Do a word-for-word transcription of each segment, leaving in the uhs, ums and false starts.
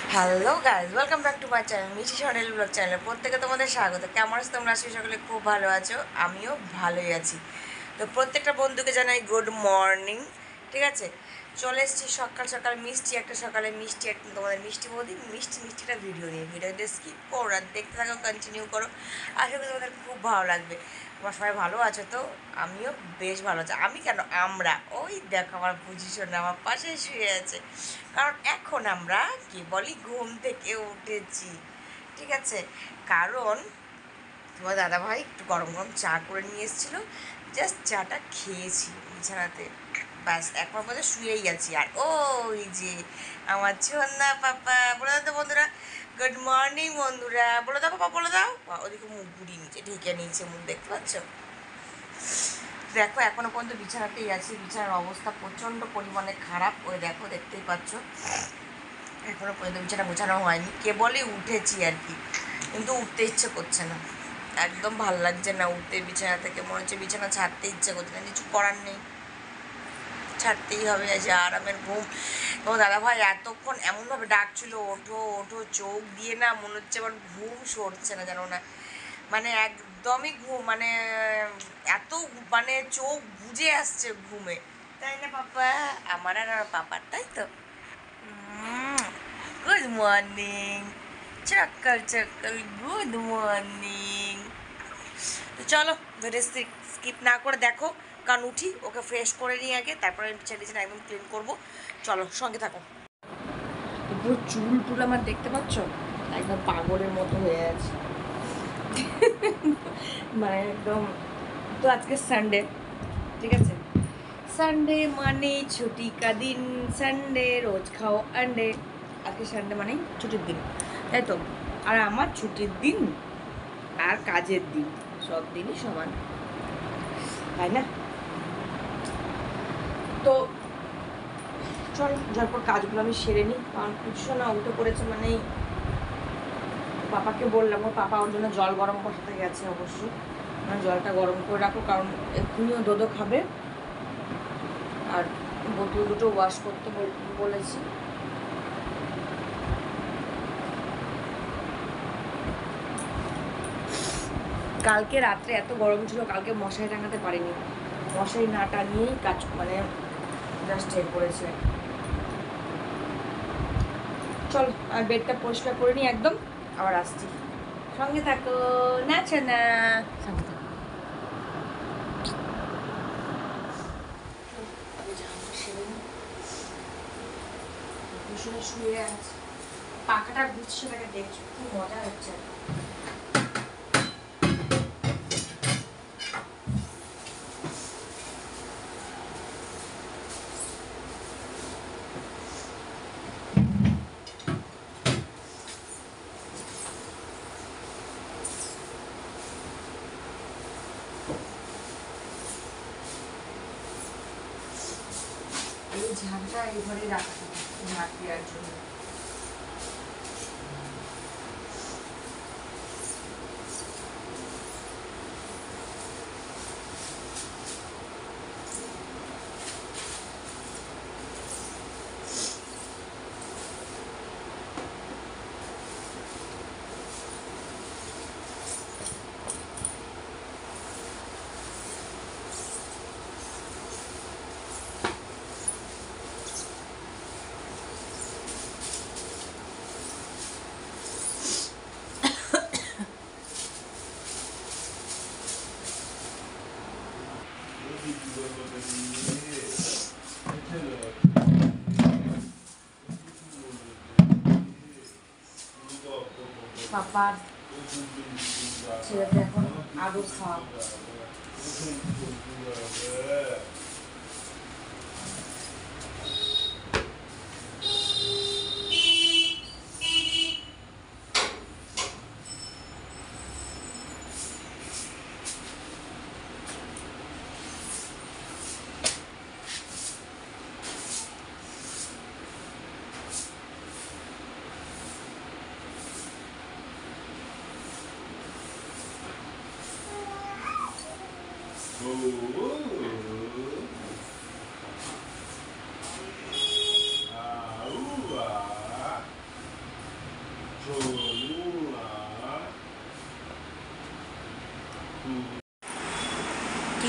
Hello guys, welcome back to my channel Mithi সরেল blog channel. প্রত্যেকে তোমাদের স্বাগত। কেমন আছো তোমরা? আজকে সকলে খুব ভালো আছো, আমিও ভালোই আছি। তো প্রত্যেকটা বন্ধুকে জানাই গুড মর্নিং। ঠিক আছে, চলে এসেছি সকাল সকাল মিষ্টি একটা সকালে মিষ্টি একটা তোমাদের মিষ্টি বৌদি মিষ্টি মিষ্টিটা ভিডিও নিয়ে ভিডিওতে স্কিপ করো আর দেখতে থাকো, কন্টিনিউ করো। আশা করি তোমাদের খুব ভালো লাগবে। তোমরা সবাই ভালো আছো তো? আমিও বেশ ভালো আছি। আমি কেন, আমরা ওই দেখো আমার পজিশন আমার পাশে শুয়ে আছে, কারণ এখন আমরা কি বলি ঘুম থেকে উঠেছি। ঠিক আছে, কারণ তোমার দাদাভাই একটু গরম গরম চা করে নিয়ে এসেছিলো, জাস্ট চাটা খেয়েছি বিছানাতে, ব্যাস এখন মধ্যে শুয়েই আছি। আর ওই যে আমার ছোন্না পাপা, বলে দাও তো বন্ধুরা গুড মর্নিং। বন্ধুরা বলে দাও পাপা, বলে দাও। ওদিকে মুখ ঘুরিয়ে নিচে ঢেকে নিয়েছে মুখ, দেখতে পাচ্ছ? দেখো এখনো পর্যন্ত বিছানাতেই আছি, বিছানার অবস্থা প্রচণ্ড পরিমাণে খারাপ। ওই দেখো, দেখতেই পাচ্ছ এখনো পর্যন্ত বিছানা গোছানো হয়নি, কেবলই উঠেছি আর কি, কিন্তু উঠতে ইচ্ছে করছে না, একদম ভাল লাগছে না উঠতে বিছানা থেকে। মনে হচ্ছে বিছানা ছাড়তে ইচ্ছে করছে না, কিছু করার নেই, ছাড়তেই হবে। যে আরামের ঘুম। তো দাদাভাই এতক্ষণ এমনভাবে ডাকছিল ওঠো ওঠো, চোখ দিয়ে না মনে হচ্ছে আমার ঘুম সরছে না, জানো না, মানে একদমই ঘুম, মানে এত মানে চোখ বুজে আসছে ঘুমে, তাই না পাপা? আমার আর আমার পাপার, তাই তো। গুড মর্নিং, চক্কর চক্কর, গুড মর্নিং। তো চলো ভিডিও স্কিপ না করে দেখো, কারণ উঠি ওকে ফ্রেশ করে নিই আগে, তারপরে বিছানা টিছানা একদম ক্লিন করবো। চলো সঙ্গে থাকো। পুরো চুল টুল আমার দেখতে পাচ্ছ, একদম পাগলের মতো হয়ে আছে। মানে একদম। তো আজকে সানডে, ঠিক আছে, সানডে মানে ছুটি কা দিন, সানডে রোজ খাও আন্ডে। আজকে সানডে মানে ছুটির দিন, তাই তো। আর আমার ছুটির দিন আর কাজের দিন সব দিনই সমান, তাই না? তো চল ঝটপট কাজগুলো আমি সেরে নিই, কারণ কিছু না উঠে পড়েছে মানেই। পাপাকে বললাম, ওর পাপা ওর জন্য জল গরম বসাতে গেছে অবশ্য, মানে জলটা গরম করে রাখো, কারণ এক্ষুনিও দোদো খাবে। আর বোতল দুটো ওয়াশ করতে বলেছি। কালকে রাত্রে এত গরম ছিল, কালকে মশারি টাঙাতে পারিনি, মশারি না টাঙিয়েই কাজ মানে জাস্ট ঠিক করেছে। চল আর বেডটা পরিষ্কার করে নিই একদম, আবার আসছি, সঙ্গে থাকো। নাচো না, সঙ্গে থাকো। শুয়ে আছে, পাখাটা ঘুরছে, সেটাকে দেখছো, খুব মজা হচ্ছে। এই ঝাঁকটা এই ঘরে রাখা, ঝাঁক দেওয়ার জন্য। পাপার ছেলেটা এখন আদর খাওয়া।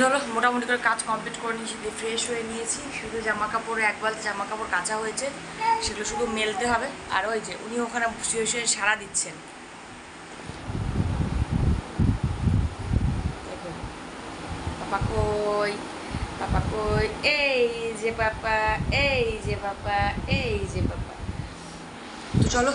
চলো মোটামুটি করে কাজ কমপ্লিট করে নিয়েছি, দিয়ে ফ্রেশ হয়ে নিয়েছি। শুধু জামা কাপড়ে এক বালতি জামা কাপড় কাচা হয়েছে, সেগুলো শুধু মেলতে হবে। আর ওই যে উনি ওখানে শুয়ে শুয়ে সাড়া দিচ্ছেন। পাপা কই, পাপা কই, এই যে পাপা, এই যে পাপা, এই যে পাপা। তো চলো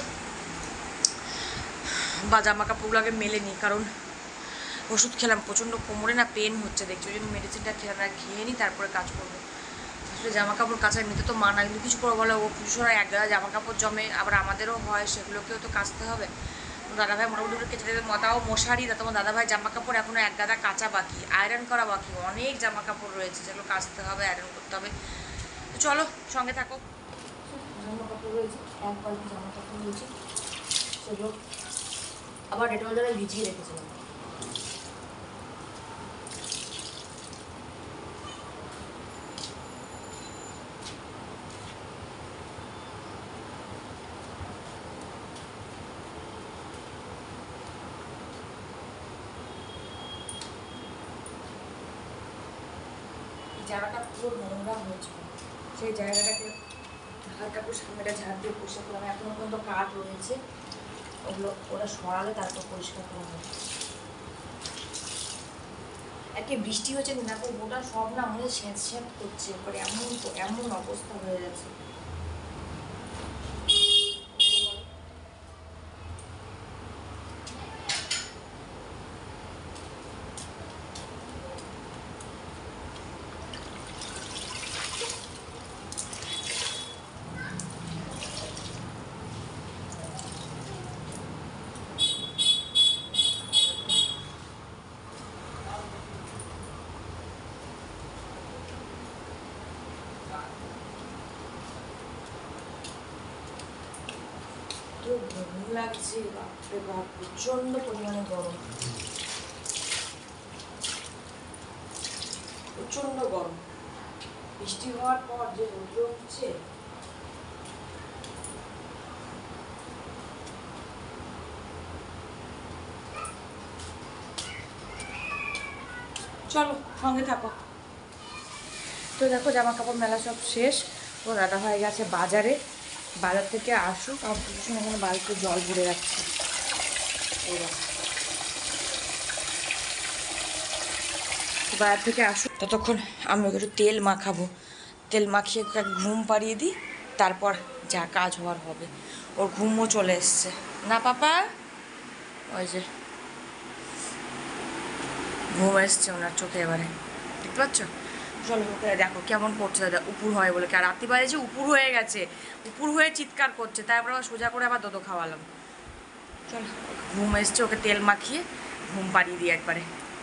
বা জামা কাপড়গুলো আগে মেলে নিই, কারণ ওষুধ খেলাম, প্রচণ্ড কোমরে না পেন হচ্ছে দেখছি, ওই জন্য মেডিসিনটা খেলাম, খেয়ে নিই তারপরে কাজ করবো। আসলে জামা কাপড় কাচা নিতে তো মানা, কিন্তু কিছু করে বলে ও পুরুষরা এক গাদা জামা কাপড় জমে, আবার আমাদেরও হয়, সেগুলোকেও তো কাচতে হবে। দাদাভাই মোটামুটি কেচে দেবে, মতাও মশারি দা, তোমার দাদাভাই জামা কাপড় এখনও এক গাদা কাচা বাকি, আয়রন করা বাকি, অনেক জামা কাপড় রয়েছে যেগুলো কাচতে হবে, আয়রন করতে হবে। তো চলো সঙ্গে থাকো। জামা কাপড় রয়েছে, এক বালতি জামা কাপড় রয়েছে, সেগুলো আবার ডেটল জলে ভিজিয়ে রেখেছিলাম। জায়গাটা পুরো নোংরা হয়েছিল, সেই জায়গাটাকে হালকা করে সামনেটা ঝাড় দিয়ে পরিষ্কার করলাম। এখনো পর্যন্ত কাঠ রয়েছে, ওগুলো ওরা সরালে তারপর পরিষ্কার করা হবে। একে বৃষ্টি হচ্ছে না, তো গোটা সব না আমাদের স্যাঁত স্যাঁত করছে, এবারে এমন এমন অবস্থা হয়ে যাচ্ছে। গরম লাগছে, বাপরে বাপ, প্রচন্ড পরিমাণে গরম, প্রচন্ড গরম। বৃষ্টি হওয়ার পর যে রোদ্র উঠছে, চলো সঙ্গে থাকো। তো দেখো জামা কাপড় মেলা সব শেষ, ও দাদা হয়ে গেছে বাজারে, বাজার থেকে আসুক, আর কিছু এখানে বাড়িতে জল ভরে রাখছে। এইবার বাজার থেকে আসুক, ততক্ষণ আমি ওকে একটু তেল মাখাবো, তেল মাখিয়ে ওকে ঘুম পাড়িয়ে দিই, তারপর যা কাজ হওয়ার হবে। ওর ঘুমও চলে এসছে না পাপা, ওই যে ঘুম এসছে ওনার চোখে, এবারে দেখতে পাচ্ছ। চলো ওকে দেখো কেমন করছে দাদা, উপুর হয় বলে, আর রাত্রি বাজে যে উপুর হয়ে গেছে, উপুর হয়ে চিৎকার করছে, তারপর আবার সোজা করে আবার দোদো খাওয়ালাম। চলো ঘুম এসছে, ওকে তেল মাখিয়ে ঘুম পাড়িয়ে দিই একবারে।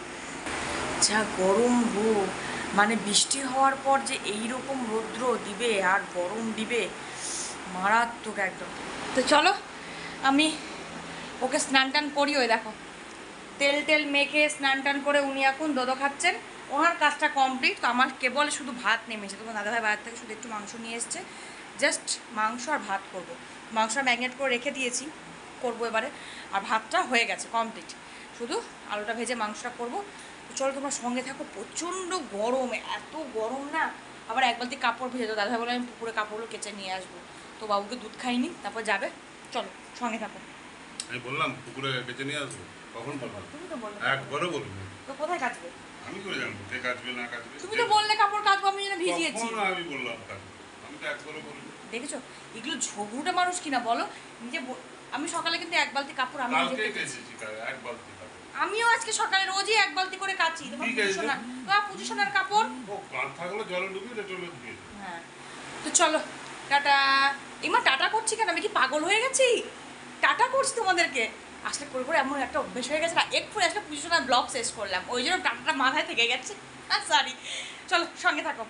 যা গরম গো, মানে বৃষ্টি হওয়ার পর যে এইরকম রৌদ্র দিবে আর গরম দিবে, মারাত্মক একদম। তো চলো আমি ওকে স্নান টান করি, ওই দেখো তেল টেল মেখে স্নান টান করে উনি এখন দোদো খাচ্ছেন, ওনার কাজটা কমপ্লিট। তো আমার কেবল শুধু ভাত নেমেছে, তোমার দাদাভাই বাজার থেকে শুধু একটু মাংস নিয়ে এসছে, জাস্ট মাংস আর ভাত করব। মাংস ম্যাগনেট করে রেখে দিয়েছি, করবো এবারে। আর ভাতটা হয়ে গেছে কমপ্লিট, শুধু আলুটা ভেজে মাংসটা করবো। তো চলো তোমার সঙ্গে থাকো, প্রচণ্ড গরম, এত গরম না। আবার এক বালতি কাপড় ভেজে তো দাদাভাই বলে আমি পুকুরে কাপড়গুলো কেচে নিয়ে আসবো, তো বাবুকে দুধ খাইনি, তারপর যাবে। চলো সঙ্গে থাকো। আমি বললাম পুকুরে কেচে নিয়ে আসবো, কখন বললাম? তুমি তো বললে, একবারও বলবো। তো কোথায় কাচবে? আমি করে জানবো কে কাচবে না কাচবে? তুমি তো বললে কাপড় কাচবো, আমি যেন ভিজিয়েছি। কখন আমি বললাম কাচবে? আমি তো একবারও বলিনি। দেখেছো এগুলো ঝগড়ুটে মানুষ কিনা বলো, নিজে আমি সকালে কিন্তু এক বালতি কাপড় আমি নিজে কালকে কেচেছি, কেচেছি, এক বালতি কাপড়। আমিও আজকে সকালে রোজই এক বালতি করে কাচি। তোমার পুজোশোনা, তোমার পুজোশোনার কাপড় ও গান থাকলে জলে ডুবিয়ে ডেটলে ধুয়ে। হ্যাঁ। তো চলো টাটা। এমা টাটা করছি কেন, আমি কি পাগল হয়ে গেছি? টাটা করছি তোমাদেরকে, আসলে করে করে এমন একটা অভ্যেস হয়ে গেছে না, একটু আসলে পুজোশোনার ব্লগ শেষ করলাম, ওই জন্য টাটাটা মাথায় থেকে গেছে। সরি, চলো সঙ্গে থাকো।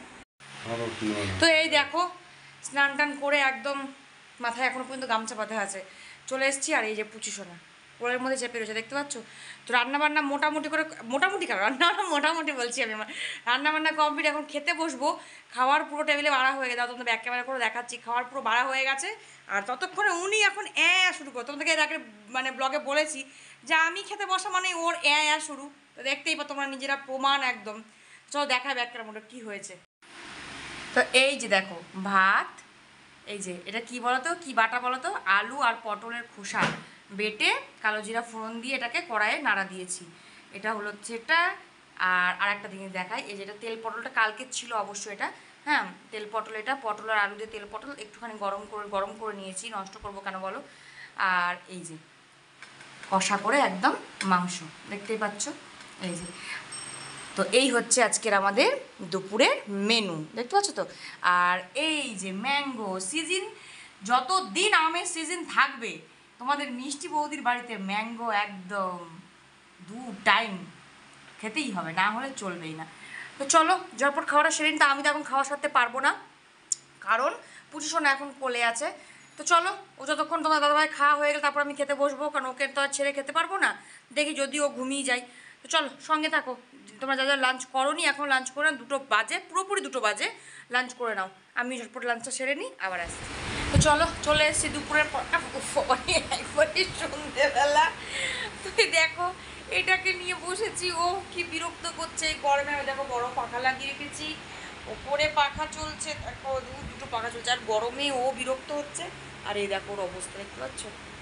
তো এই দেখো স্নান টান করে একদম মাথায় এখনো পর্যন্ত গামছা বাঁধা আছে, চলে এসেছি। আর এই যে পুচিসোনা কোলের মধ্যে চেপে রয়েছে, দেখতে পাচ্ছ। তো রান্নাবান্না মোটামুটি করে, মোটামুটি কেন রান্নাবান্না মোটামুটি বলছি আমি, আমার রান্নাবান্না কমপ্লিট, এখন খেতে বসবো। খাওয়ার পুরো টেবিলে বাড়া হয়ে গেছে, তোমাদের ব্যাক ক্যামেরা করে দেখাচ্ছি, খাওয়ার পুরো বাড়া হয়ে গেছে। আর ততক্ষণে উনি এখন অ্যা শুরু করে, তোমাদেরকে এর আগে মানে ব্লগে বলেছি যে আমি খেতে বসা মানে ওর অ্যা শুরু, তো দেখতেই পা তোমরা নিজেরা প্রমাণ একদম। চলো দেখাবে একটা মোটা কী হয়েছে। তো এই যে দেখো ভাত, এই যে এটা কি বলতো, কি বাটা বলতো, আলু আর পটলের খোসা বেটে কালো জিরা ফোড়ন দিয়ে এটাকে কড়াইয়ে নাড়া দিয়েছি। এটা হলো যেটা। আর আরেকটা জিনিস দেখাই, এই যেটা তেল পটলটা কালকে ছিল অবশ্যই এটা, হ্যাঁ তেল পটল, এটা পটল আর আলু দিয়ে তেল পটল একটুখানি গরম করে গরম করে নিয়েছি, নষ্ট করবো কেন বলো। আর এই যে কষা করে একদম মাংস, দেখতেই পাচ্ছ এই যে। তো এই হচ্ছে আজকের আমাদের দুপুরের মেনু, দেখতে পাচ্ছ তো। আর এই যে ম্যাঙ্গো সিজন, যত দিন আমের সিজন থাকবে তোমাদের মিষ্টি বৌদির বাড়িতে ম্যাঙ্গো একদম দু টাইম খেতেই হবে, না হলে চলবেই না। তো চলো ঝটপট খাওয়াটা সেরে নিতে, আমি তো এখন খাওয়া সারতে পারবো না, কারণ পুচিশোনা এখন কোলে আছে। তো চলো, ও যতক্ষণ তোমার দাদাভাই খাওয়া হয়ে গেলে তারপর আমি খেতে বসবো, কারণ ওকে তো আর ছেড়ে খেতে পারবো না, দেখি যদি ও ঘুমিয়ে যায়। তো চলো সঙ্গে থাকো, তোমরা যা যা লাঞ্চ করোনি এখন লাঞ্চ করে নাও, দুটো বাজে, পুরোপুরি দুটো বাজে, লাঞ্চ করে নাও, আমি ঝটপট লাঞ্চটা সেরে নিই আবার আসছি। তো চলো চলে এসেছি দুপুরের পর, একবারে সন্ধ্যেবেলা। তুই দেখো এটাকে নিয়ে বসেছি, ও কি বিরক্ত করছে এই গরমে। আমি দেখো বড় পাখা লাগিয়ে রেখেছি, ওপরে পাখা চলছে, দেখো দুটো পাখা চলছে, আর গরমে ও বিরক্ত হচ্ছে। আর এই দেখো ওর অবস্থা দেখতে পাচ্ছ,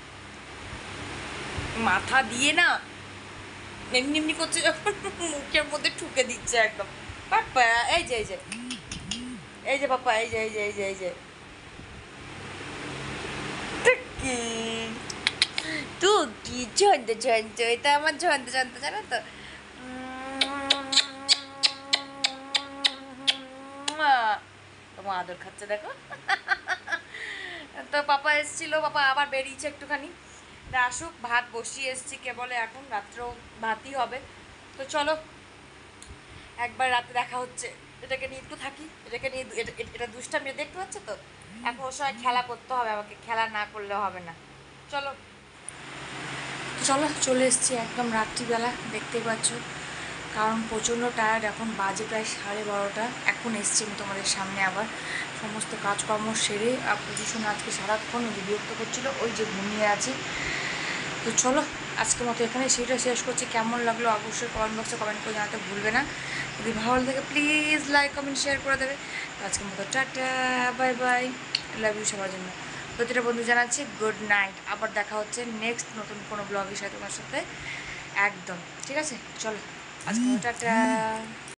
মাথা দিয়ে না এমনি এমনি করছে, যখন মুখের মধ্যে ঠুকে দিচ্ছে একদম। পাপ্পা এই যে এই যে এই যে পাপ্পা এই যে এই যে এই যে এই যে টুকি টুকি ঝন্ড ঝন্ড, এটা আমার ঝন্ড ঝন্ড জানো তো। তোমার আদর খাচ্ছে দেখো। তো পাপা এসেছিলো, পাপা আবার বেরিয়েছে একটুখানি, আসুক, ভাত বসিয়ে এসছি কেবলে, এখন রাত্রেও ভাতই হবে। তো চলো একবার রাতে দেখা হচ্ছে, এটাকে নিয়ে একটু থাকি, এটাকে নিয়ে এটা দুষ্টামি দেখতে পাচ্ছ তো, এখন ওর সময় খেলা করতে হবে আমাকে, খেলা না করলে হবে না। চলো চলো চলে এসছি একদম রাত্রিবেলা, দেখতেই পাচ্ছ, কারণ প্রচণ্ড টায়ার্ড, এখন বাজে প্রায় সাড়ে বারোটা, এখন এসছি আমি তোমাদের সামনে আবার সমস্ত কাজকর্ম সেরে। আর পজিশন আজকে সারাক্ষণ যে বিরক্ত করছিলো, ওই যে ঘুমিয়ে আছে। তো চলো আজকের মতো এখানে সেটা শেষ করছি, কেমন লাগলো অবশ্যই কমেন্ট বক্সে কমেন্ট করে জানাতে ভুলবে না, যদি ভালো লাগে প্লিজ লাইক কমেন্ট শেয়ার করে দেবে। তো আজকের মতো tata bye bye, love you সবার জন্য। প্রতিটা বন্ধু জানাচ্ছি গুড নাইট, আবার দেখা হচ্ছে নেক্সট নতুন কোনো ব্লগের সাথে তোমার সাথে একদম, ঠিক আছে চলো আজকে টাটা।